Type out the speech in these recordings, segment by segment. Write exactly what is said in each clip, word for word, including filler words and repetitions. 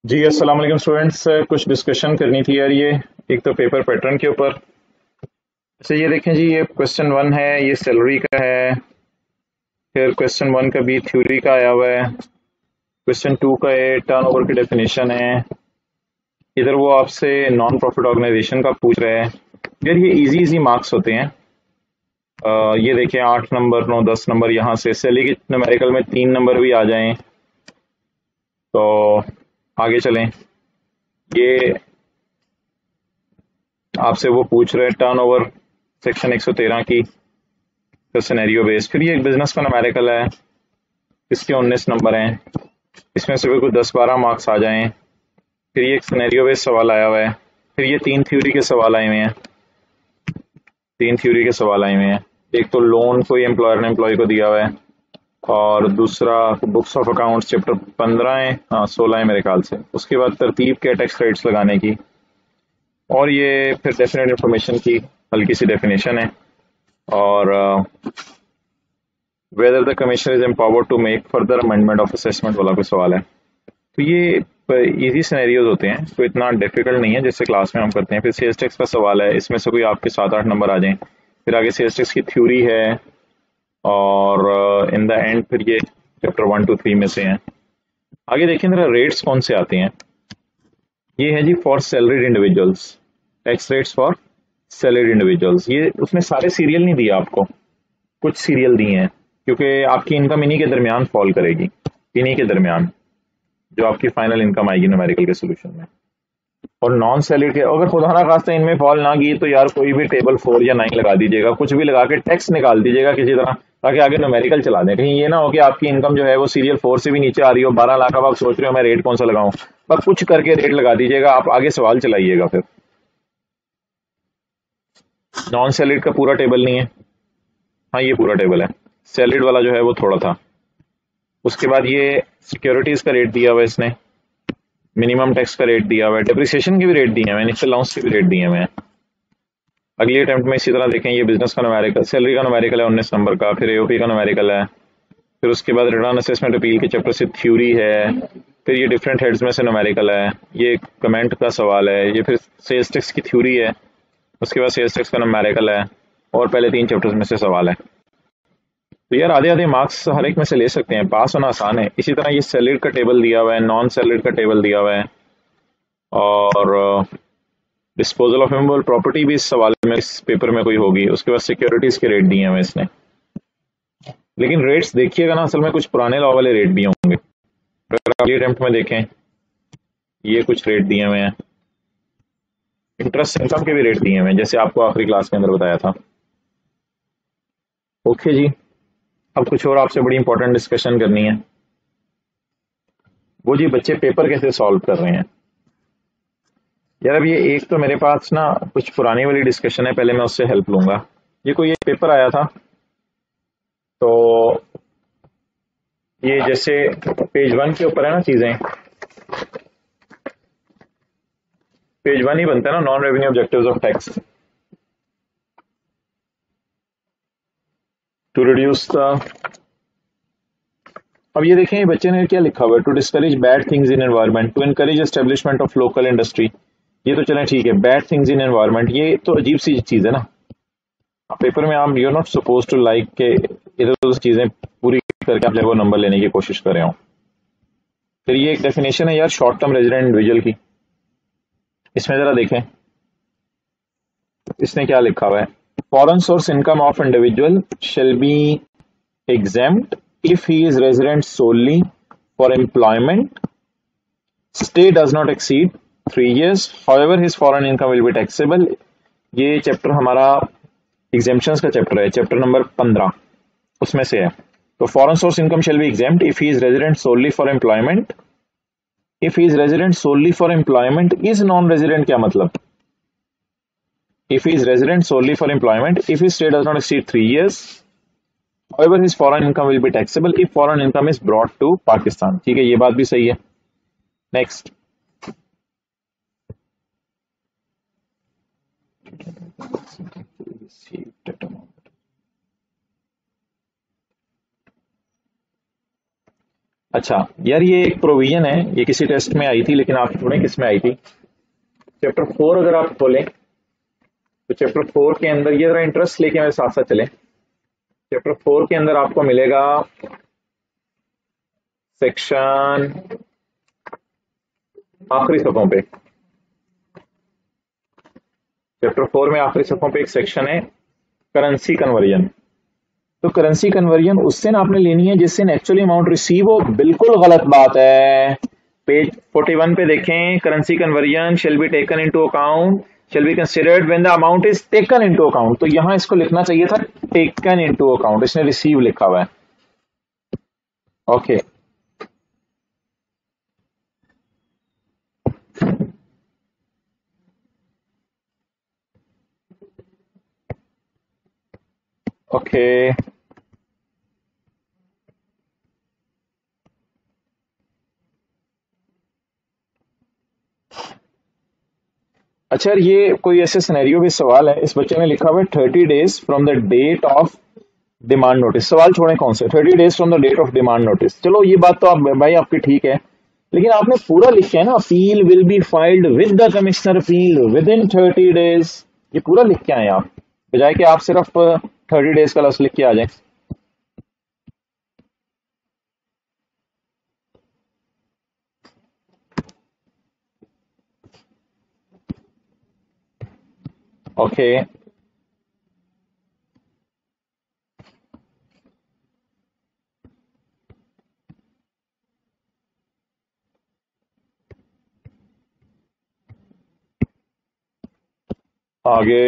जी अस्सलाम वालेकुम स्टूडेंट्स। कुछ डिस्कशन करनी थी यार। ये एक तो पेपर पैटर्न के ऊपर। अच्छा ये देखें जी, ये क्वेश्चन वन है, ये सैलरी का है। फिर क्वेश्चन वन का भी थ्योरी का आया हुआ है। क्वेश्चन टू का ये टर्नओवर की डेफिनेशन है। इधर वो आपसे नॉन प्रॉफिट ऑर्गेनाइजेशन का पूछ रहे हैं। यार ये इजी इजी मार्क्स होते हैं। अ, ये देखें, आठ नंबर, नौ, दस नंबर, यहाँ से सैलरी के न्यूमेरिकल में तीन नंबर भी आ जाएं तो आगे चलें। ये आपसे वो पूछ रहे हैं टर्नओवर सेक्शन एक सौ तेरह की सिनेरियो बेस। फिर ये एक बिजनेस का न्यूमेरिकल है, इसके उन्नीस नंबर हैं, इसमें से भी कुछ दस बारह मार्क्स आ जाएं। फिर ये एक सिनेरियो बेस सवाल आया हुआ है। फिर ये तीन थ्योरी के सवाल आए हुए हैं। तीन थ्योरी के सवाल आए हुए हैं। एक तो लोन कोई एम्प्लॉयर ने एम्प्लॉय को दिया हुआ है, और दूसरा बुक्स ऑफ अकाउंट्स चैप्टर पंद्रह है, हाँ सोलह है मेरे ख्याल से। उसके बाद तरतीब के टैक्स रेट्स लगाने की, और ये फिर डेफिनेट इंफॉर्मेशन की हल्की सी डेफिनेशन है, और whether the commission is empowered to make further amendment of assessment वाला कोई सवाल है। तो ये इजी सिनेरियोज होते हैं, तो इतना डिफिकल्ट नहीं है जैसे क्लास में हम करते हैं। फिर सेल्स टैक्स का सवाल है, इसमें से कोई आपके सात आठ नंबर आ जाएं। फिर आगे सेल्स टैक्स की थ्योरी है, और इन द एंड फिर ये चैप्टर वन टू थ्री में से हैं। आगे देखें जरा रेट्स कौन से आते हैं। ये है जी for salaried individuals, tax rates for salaried individuals. ये उसमें सारे सीरियल नहीं दिया आपको, कुछ सीरियल दिए हैं, क्योंकि आपकी इनकम इन्हीं के दरमियान फॉल करेगी, इन्हीं के दरमियान जो आपकी फाइनल इनकम आएगी न्यूमेरिकल के सोल्यूशन में। और नॉन सैलरीड के अगर खुदा ना खास्ता इनमें फॉल ना की तो यार कोई भी टेबल फोर या नाइन लगा दीजिएगा, कुछ भी लगा के टैक्स निकाल दीजिएगा किसी तरह, ताकि आगे न्यूमेरिकल चला दें। कहीं ये ना हो कि आपकी इनकम जो है वो सीरियल फोर से भी नीचे आ रही हो, बारह लाख, अब आप सोच रहे हो मैं रेट कौन सा लगाऊं, बस कुछ करके रेट लगा दीजिएगा, आप आगे सवाल चलाइएगा। फिर नॉन सैलरीड का पूरा टेबल नहीं है, हाँ ये पूरा टेबल है। सैलरीड वाला जो है वो थोड़ा था। उसके बाद ये सिक्योरिटीज का रेट दिया हुआ है इसने, मिनिमम टैक्स का रेट दिया हुआ है, डेप्रिसिएशन के भी रेट दिए हैं, इनिशियल अलाउंस के भी रेट दिए हुए हैं। अगली अटेम्प्ट में इसी तरह देखें, ये बिजनेस का न्यूमेरिकल, सैलरी का न्यूमेरिकल है उन्नीस नंबर का, फिर एओपी का न्यूमेरिकल है, फिर उसके बाद रिटर्न असेसमेंट अपील के चैप्टर से थ्योरी है, फिर ये डिफरेंट हेड्स में से न्यूमेरिकल है, ये कमेंट का सवाल है, ये फिर सेल्स टैक्स की थ्योरी है, उसके बाद सेल्स टैक्स का न्यूमेरिकल है, और पहले तीन चैप्टर्स में से सवाल है। तो यार आधे आधे मार्क्स हर एक में से ले सकते हैं, पास होना आसान है। इसी तरह ये सैलरीड का टेबल दिया हुआ है, नॉन सैलरीड का टेबल दिया हुआ है, और डिस्पोजल ऑफ इमूवेबल प्रॉपर्टी भी इस सवाल में, इस पेपर में कोई होगी। उसके बाद सिक्योरिटीज के रेट दिए हुए इसने, लेकिन रेट्स देखिएगा ना, असल में कुछ पुराने लॉ वाले रेट भी होंगे। अगर अगली अटेम्प्ट में देखें, ये कुछ रेट दिए हुए हैं, इंटरेस्ट इनकम के भी रेट दिए हुए हैं, जैसे आपको आखिरी क्लास के अंदर बताया था। ओके जी, अब कुछ और आपसे बड़ी इंपॉर्टेंट डिस्कशन करनी है। वो जी बच्चे पेपर कैसे सॉल्व कर रहे हैं। यार अब ये एक तो मेरे पास ना कुछ पुरानी वाली डिस्कशन है, पहले मैं उससे हेल्प लूंगा। ये कोई एक पेपर आया था, तो ये जैसे पेज वन के ऊपर है ना चीजें, पेज वन ही बनता है ना, non revenue objectives of tax to reduce the. अब ये देखें बच्चे ने क्या लिखा हुआ है, to discourage bad things in environment, to encourage establishment of local industry. ये तो चलें ठीक है, बैड थिंग्स इन एनवायरनमेंट ये तो अजीब सी चीज है ना। पेपर में आप, you are not suppose to like के इधर उधर चीजें पूरी करके आप जो वो नंबर लेने की कोशिश कर रहे हो। फिर ये एक डेफिनेशन है यार शॉर्ट टर्म रेजिडेंट इंडिविजुअल की, इसमें जरा देखें इसने क्या लिखा हुआ है। Foreign source income of individual shall be exempt if he is resident solely for employment, stay does not exceed three years, however his foreign income will be taxable। ये चैप्टर हमारा एग्जेम्पशंस का चैप्टर है, chapter number पंद्रह उसमें से है। तो foreign source income shall be exempt if he is resident solely for employment, if he is resident solely for employment is non resident, क्या मतलब। If he is resident solely for employment, if his stay does not exceed three years, however his foreign income will be taxable if foreign income is brought to Pakistan। ठीक है, ये बात भी सही है। Next, अच्छा यार, ये एक प्रोविजन है, ये किसी टेस्ट में आई थी, लेकिन आप थोड़े किस में आई थी। चैप्टर फोर अगर आप खोलें तो चैप्टर फोर के अंदर, ये जरा इंटरेस्ट लेके मेरे साथ साथ चलें। चैप्टर फोर के अंदर आपको मिलेगा सेक्शन, आखिरी सफ़ों पे, चैप्टर फोर में आखिरी सफ़ों पे एक सेक्शन है करेंसी कन्वर्जन। तो करेंसी कन्वर्जन उससे ना आपने लेनी है जिससे एक्चुअली अमाउंट रिसीव हो। बिल्कुल गलत बात है। पेज फोर्टी वन पे देखें, currency conversion shall be taken into account, shall be considered when the amount is taken into account. तो यहां इसको लिखना चाहिए था टेकन इनटू अकाउंट, इसने रिसीव लिखा हुआ है। Okay, okay. अच्छा यार, ये कोई ऐसे सिनेरियो भी सवाल है, इस बच्चे ने लिखा हुआ है thirty days from the date of demand notice. सवाल छोड़े कौन से, thirty days from the date of demand notice. चलो ये बात तो आप भाई आपकी ठीक है, लेकिन आपने पूरा लिखा है ना, appeal will be filed with the commissioner appeal within thirty days. ये पूरा लिख के आए आप, बजाय कि आप सिर्फ थर्टी डेज का लफ्ज लिख के आ जाए। ओके, आगे।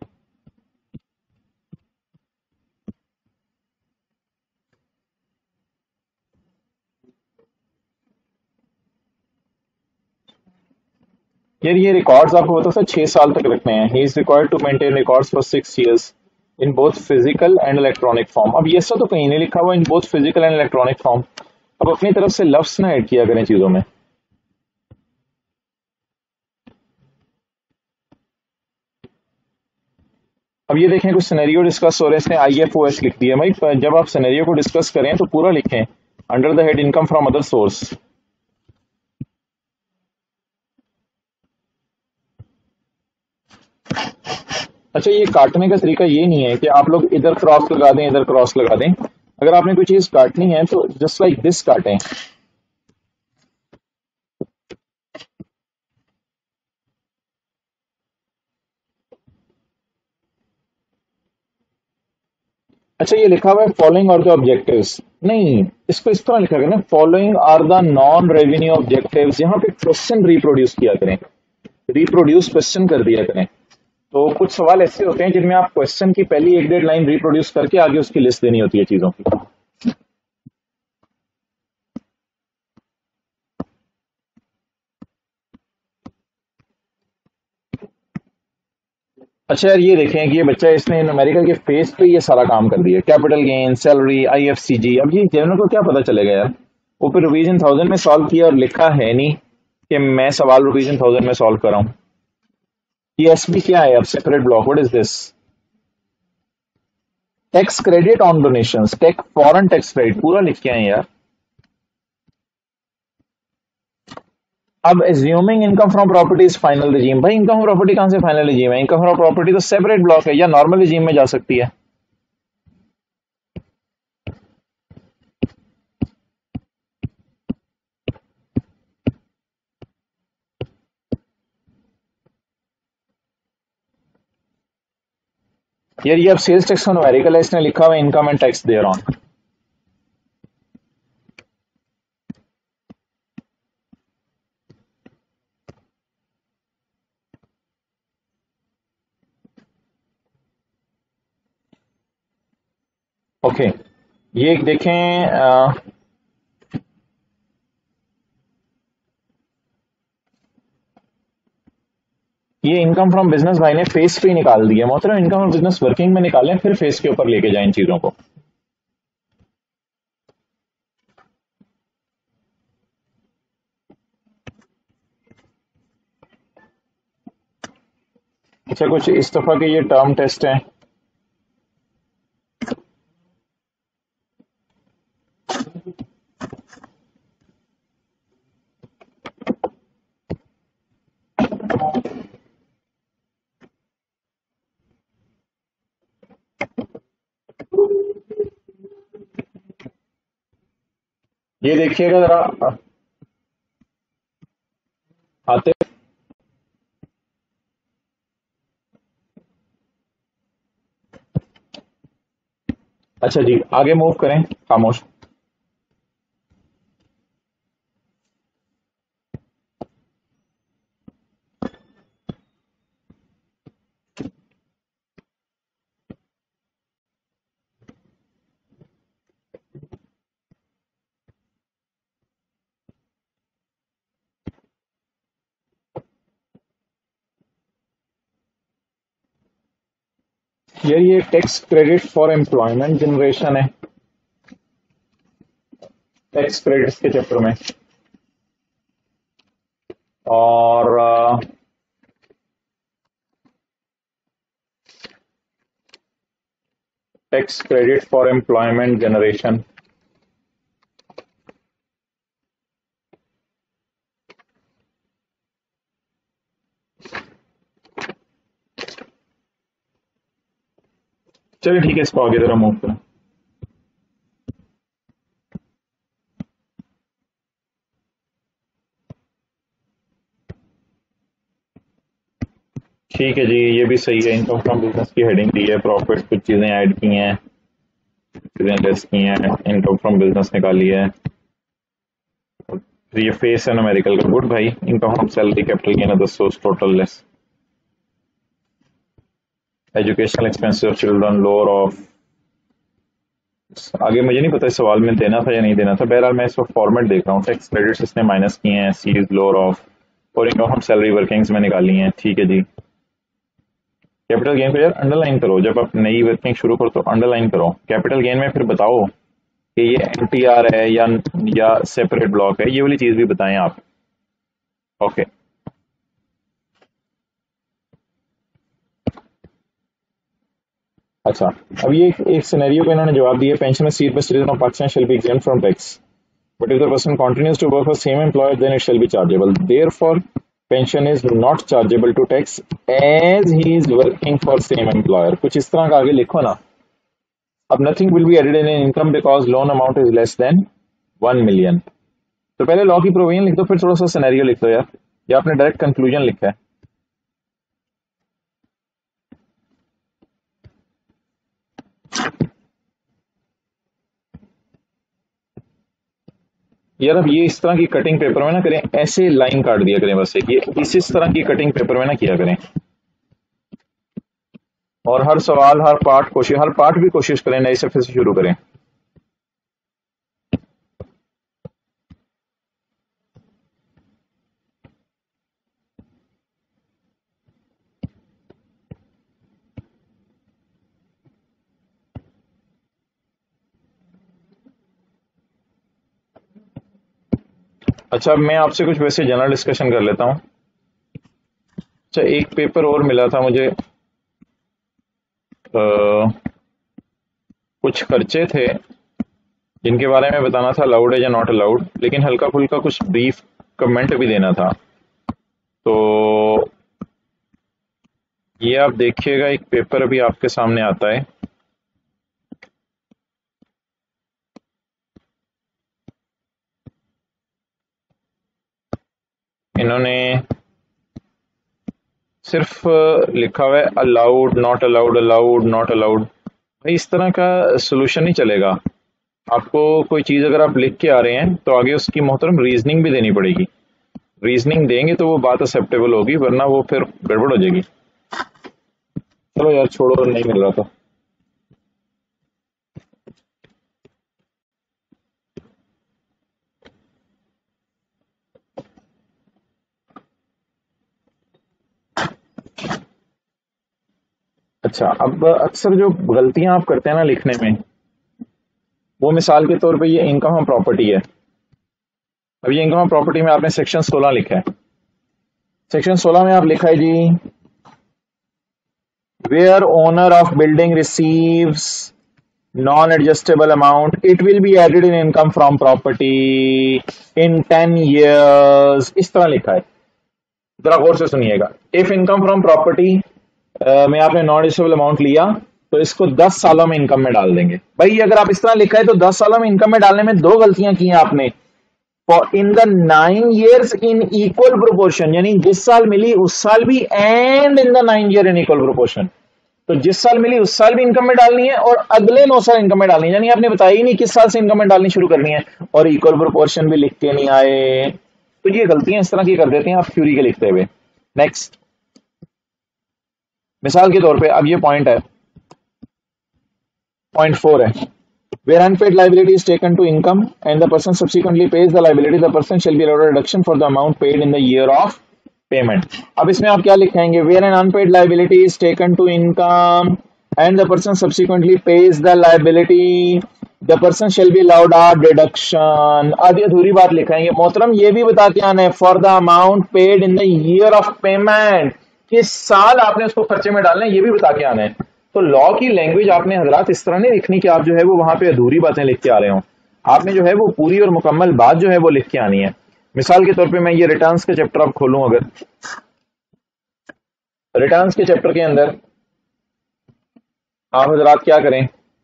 यार ये रिकॉर्ड्स आपको पता था छह साल तक रखने हैं। He is required to maintain records for six years in both physical and electronic form. अब ये ऐसा तो कहीं नहीं लिखा हुआ in both physical and electronic form. अब अपनी तरफ से लफ्ज ना ऐड किया करें चीजों में। अब ये देखें, कुछ सिनेरियो डिस्कस हो रहे हैं, इसने आई एफ ओ एस लिख दिया। भाई जब आप सिनेरियो को डिस्कस करें तो पूरा लिखें, under the head income from other source. अच्छा, ये काटने का तरीका ये नहीं है कि आप लोग इधर क्रॉस लगा दें इधर क्रॉस लगा दें। अगर आपने कोई चीज काटनी है तो जस्ट लाइक दिस काटें। अच्छा, ये लिखा हुआ है फॉलोइंग आर द ऑब्जेक्टिव्स। नहीं, इसको इस तरह लिखा गया ना, following are the non revenue objectives. यहाँ पे क्वेश्चन रिप्रोड्यूस किया करें, रिप्रोड्यूस क्वेश्चन कर दिया करें। तो कुछ सवाल ऐसे होते हैं जिनमें आप क्वेश्चन की पहली एक डेढ़ लाइन रिप्रोड्यूस करके आगे उसकी लिस्ट देनी होती है चीजों की। अच्छा यार, ये देखें कि ये बच्चा, इसने न्यूमेरिकल के फेस पे ये सारा काम कर दिया, कैपिटल गेन, सैलरी, आईएफसीजी। अब ये जनरल को क्या पता चलेगा यार। ऊपर रिवीजन थाउजेंड में सॉल्व किया और लिखा है नहीं कि मैं सवाल रिवीजन थाउजेंड में सॉल्व कर रहा हूँ। ये एसबी क्या है अब, separate block, what is this. Tax credit on donations, take foreign tax credit, पूरा लिख के आए यार। अब assuming income from property is final regime. भाई इनकम फ्रॉम प्रॉपर्टी कहां से फाइनल रिजीम है, इनकम फ्रॉम प्रॉपर्टी तो सेपरेट ब्लॉक है या नॉर्मल रिजीम में जा सकती है। यार ये अब सेल्स टैक्स का न्यूमेरिकल है, इसने लिखा हुआ है income and tax there on. Okay, ये एक देखें, आ, ये इनकम फ्रॉम बिजनेस भाई ने फेस पे ही निकाल दिया। मोहतरम, इनकम फ्रॉम बिजनेस वर्किंग में निकालें, फिर फेस के ऊपर लेके जाएं चीजों को। अच्छा, कुछ इस दफा के ये टर्म टेस्ट हैं। ये देखिएगा जरा आते। अच्छा जी, आगे मूव करें, खामोश। यार ये tax credit for employment generation है, टैक्स क्रेडिट्स के चक्कर में। और tax credit for employment generation, चलिए ठीक है, इसको आगे जरा मूव करें। ठीक है जी, ये भी सही है। इनकम फ्रॉम बिजनेस की हेडिंग दी है, प्रॉफिट कुछ चीजें ऐड की हैं, चीजें लेस की हैं, इनकम फ्रॉम बिजनेस निकाली है। तो ये फेस है न्यूमेरिकल का, गुड भाई। Income from salary, capital gain, other source, total less, educational expenses of children, lower of. आगे मुझे नहीं पता इस सवाल में देना था या नहीं देना था, बहरहाल मैं इस वक्त फॉर्मेट देख रहा हूँ। टैक्स क्रेडिट्स इसने माइनस किए हैं, सी इज लोअर ऑफ, और इनकम फ्रॉम सैलरी वर्किंग्स में निकाली हैं। ठीक है जी। कैपिटल गेन को यार अंडरलाइन करो, जब आप नई वर्किंग शुरू करो तो अंडरलाइन करो कैपिटल गेन में, फिर बताओ कि ये एनटीआर है या या सेपरेट ब्लॉक है, ये वाली चीज भी बताएं आप। ओके, अच्छा अब ये एक, एक सिनेरियो पे इन्होंने जवाब दिया, पेंशन में सीट पर citizen of Pakistan shall be exempt from tax, but if the person continues to work for same employer then it shall be chargeable, therefore pension is not chargeable to tax as he is working for same employer. कुछ इस तरह का आगे लिखो ना। अब nothing will be added in income because loan amount is less than one million. तो पहले लॉ की प्रोविजन लिख दो, फिर थोड़ा सा सिनेरियो लिख दो यार, या आपने डायरेक्ट कंक्लूजन लिखा है। यार अब ये इस तरह की कटिंग पेपर में ना करें, ऐसे लाइन काट दिया करें बस एक, ये इस इस तरह की कटिंग पेपर में ना किया करें, और हर सवाल हर पार्ट कोशिश हर पार्ट भी कोशिश करें नए सफे से शुरू करें। अच्छा, अब मैं आपसे कुछ वैसे जनरल डिस्कशन कर लेता हूं। अच्छा, एक पेपर और मिला था मुझे, आ, कुछ खर्चे थे जिनके बारे में बताना था अलाउड है या नॉट अलाउड, लेकिन हल्का फुल्का कुछ ब्रीफ कमेंट भी देना था। तो ये आप देखिएगा, एक पेपर अभी आपके सामने आता है, इन्होंने सिर्फ लिखा हुआ है allowed not allowed allowed not allowed. भाई इस तरह का सोल्यूशन नहीं चलेगा। आपको कोई चीज अगर आप लिख के आ रहे हैं तो आगे उसकी मोहतरम रीजनिंग भी देनी पड़ेगी। रीजनिंग देंगे तो वो बात एक्सेप्टेबल होगी, वरना वो फिर गड़बड़ हो जाएगी। चलो यार छोड़ो, नहीं मिल रहा था। अच्छा, अब अक्सर जो गलतियां आप करते हैं ना लिखने में, वो मिसाल के तौर पे ये इनकम ऑफ प्रॉपर्टी है। अब ये इनकम ऑफ प्रॉपर्टी में आपने सेक्शन सोलह लिखा है। सेक्शन सोलह में आप लिखा है जी, where owner of building receives non adjustable amount it will be added in income from property in ten years, इस तरह लिखा है। जरा गौर से सुनिएगा। इफ इनकम फ्रॉम प्रॉपर्टी में आपने नॉन डिडक्टेबल अमाउंट लिया तो इसको दस सालों में इनकम में डाल देंगे। भाई अगर आप इस तरह लिखा है तो दस सालों में इनकम में डालने में दो गलतियां की हैं आपने। For in the nine years in equal proportion, यानी जिस साल मिली उस साल भी, and in the nine year in equal proportion. तो जिस साल मिली उस साल भी इनकम में डालनी है और अगले नौ साल इनकम में डालनी है, यानी आपने बताया ही नहीं किस साल से इनकम में डालनी शुरू करनी है, और इक्वल प्रोपोर्शन भी लिख के नहीं आए। तो ये गलतियां इस तरह की कर देते हैं आप थ्योरी के लिखते हुए। नेक्स्ट, मिसाल के तौर पे अब ये पॉइंट है, पॉइंट फोर है, where unpaid liability is taken to income and the person subsequently pays the liability, the person shall be allowed a reduction for the amount paid in the year of payment। अब इसमें आप क्या लिखेंगे, where an unpaid liability is taken to income and the person subsequently pays the liability, the person shall be allowed a deduction। आधी अधूरी बात लिखेंगे मोहतरम, ये भी बता के आना है for the amount paid in the year of payment, किस साल आपने उसको खर्चे में डालना है ये भी बता के आना है। तो लॉ की लैंग्वेज आपने हजरात इस तरह नहीं लिखनी कि आप जो है वो वहां पे अधूरी बातें लिख के आ रहे हो, आपने जो है वो पूरी और मुकम्मल बात जो है वो लिख के आनी है। मिसाल के तौर पे मैं ये रिटर्न्स के चैप्टर आप खोलूं, अगर रिटर्न्स के चैप्टर के अंदर आप हजरात क्या करें,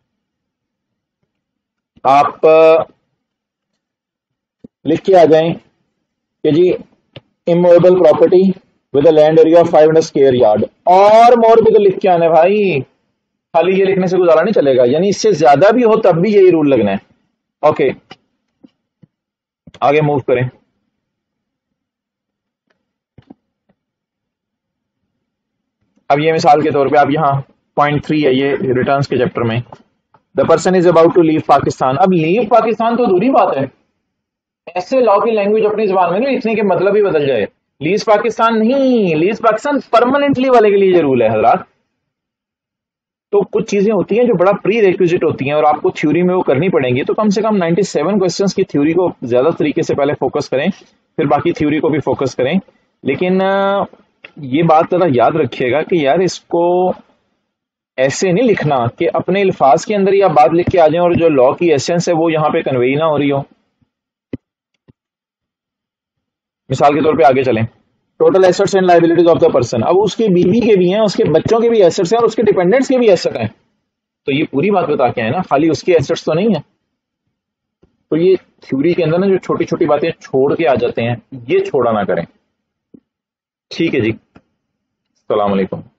आप लिख के आ जाएं कि जी immovable property with land area of five hundred square yard, और मोर भी तो लिख के आने भाई, खाली ये लिखने से गुजारा नहीं चलेगा, यानी इससे ज्यादा भी हो तब भी यही रूल लगना है। ओके, आगे मूव करें। अब ये मिसाल के तौर पे आप यहाँ पॉइंट थ्री है ये रिटर्न्स के चैप्टर में, the person is about to leave Pakistan. अब लीव पाकिस्तान तो दूरी बात है, ऐसे लॉ की लैंग्वेज अपनी जुबान में नहीं लिखने के मतलब ही बदल जाए। लीज पाकिस्तान नहीं, लीज पाकिस्तान परमानेंटली वाले के लिए ये रूल है हजरात। तो कुछ चीजें होती हैं जो बड़ा प्री रिक्विजिट होती हैं और आपको थ्योरी में वो करनी पड़ेंगी, तो कम से कम सत्तानवे क्वेश्चंस की थ्योरी को ज्यादा तरीके से पहले फोकस करें, फिर बाकी थ्योरी को भी फोकस करें। लेकिन ये बात जरा याद रखिएगा कि यार इसको ऐसे नहीं लिखना कि अपने अल्फाज के अंदर ही आप बात लिख के आ जाएं और जो लॉ की एसेंस है वो यहाँ पे कन्वे ना हो रही हो। मिसाल के तौर पे आगे चलें, total assets and liabilities of the person. अब उसकी बीवी के भी हैं, उसके बच्चों के भी एसेट्स हैं और उसके डिपेंडेंट्स के भी एसेट हैं, तो ये पूरी बात बता के है ना, खाली उसके एसेट्स तो नहीं है। तो ये थ्योरी के अंदर ना जो छोटी छोटी बातें छोड़ के आ जाते हैं, ये छोड़ा ना करें। ठीक है जी, अस्सलाम वालेकुम।